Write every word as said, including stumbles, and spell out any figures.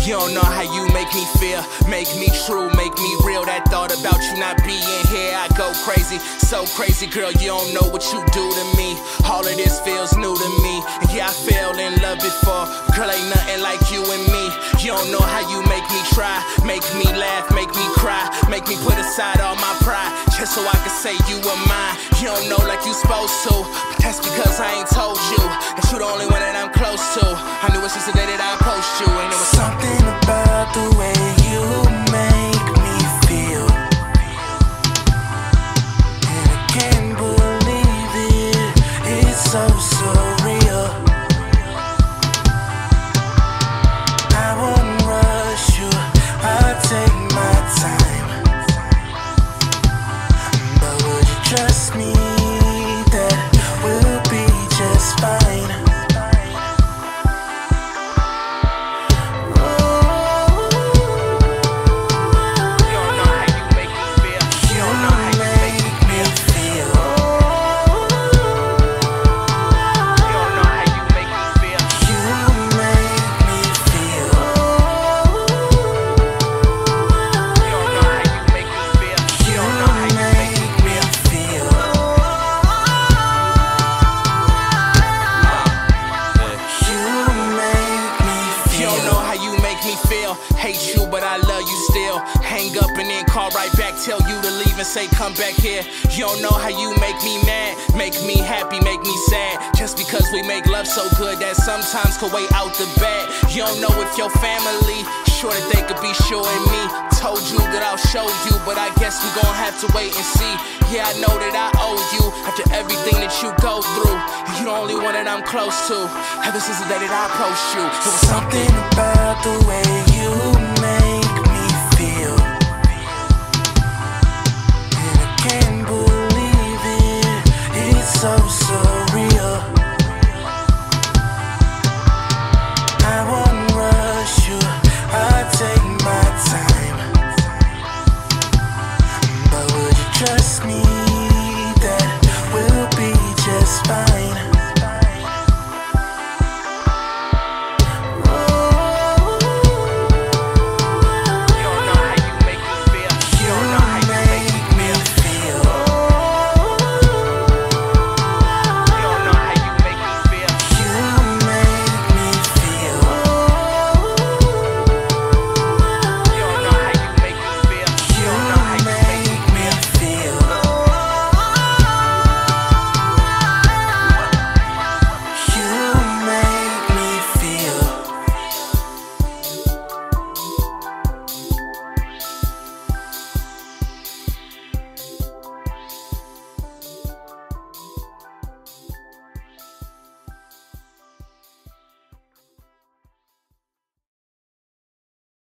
You don't know how you make me feel, make me true, make me real. That thought about you not being here, I go crazy, so crazy, girl. You don't know what you do to me. All of this feels new to me. And yeah, I fell in love before, girl, ain't nothing like you and me. You don't know how you make me try, make me laugh, make me cry, make me put aside all my pride, just so I can say you were mine. You don't know like you supposed to, but that's because I ain't told you that you the only one that I'm close to. I knew it since the day that I approached you, and it was something about the way you make me feel, and I can't believe it. It's so surreal. I won't rush you, I'll take my time. But would you trust me that we'll be just fine? Hate you, but I love you still. Hang up and then call right back, tell you to leave and say come back here. You don't know how you make me mad, make me happy, make me sad. Just because we make love so good that sometimes could wait out the bad. You don't know if your family sure that they could be sure in me. Told you that I'll show you, but I guess we gon' have to wait and see. Yeah, I know that I owe you after everything that you go through. You the only one that I'm close to, ever since the day that I approached you. It was something about the way you make